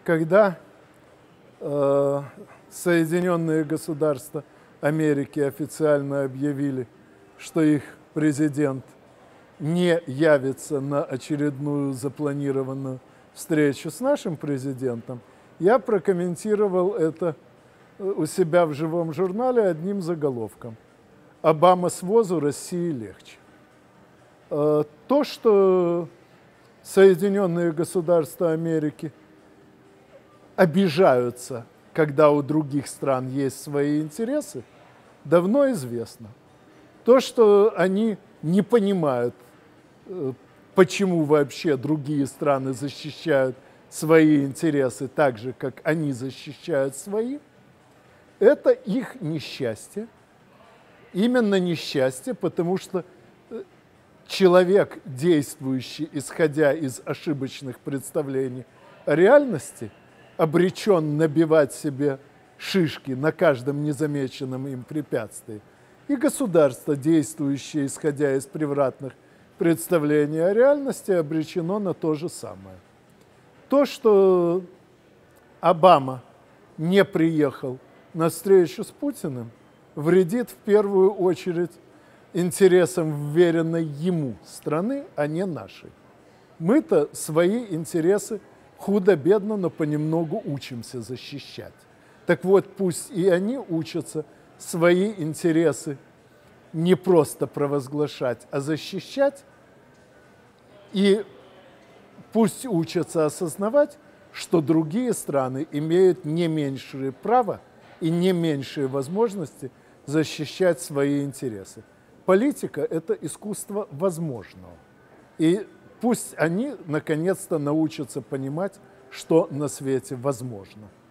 когда Соединенные Государства Америки официально объявили, что их президент не явится на очередную запланированную встречу с нашим президентом, я прокомментировал это у себя в живом журнале одним заголовком: «Обама с возу, России легче». То, что Соединенные Государства Америки обижаются, когда у других стран есть свои интересы, давно известно. То, что они не понимают, почему вообще другие страны защищают свои интересы так же, как они защищают свои, это их несчастье. Именно несчастье, потому что человек, действующий, исходя из ошибочных представлений о реальности, обречен набивать себе шишки на каждом незамеченном им препятствии. И государство, действующее, исходя из превратных представлений о реальности, обречено на то же самое. То, что Обама не приехал на встречу с Путиным, вредит в первую очередь интересам вверенной ему страны, а не нашей. Мы-то свои интересы худо-бедно, но понемногу учимся защищать. Так вот, пусть и они учатся свои интересы не просто провозглашать, а защищать, и пусть учатся осознавать, что другие страны имеют не меньшее право и не меньшие возможности защищать свои интересы. Политика – это искусство возможного. И пусть они наконец-то научатся понимать, что на свете возможно.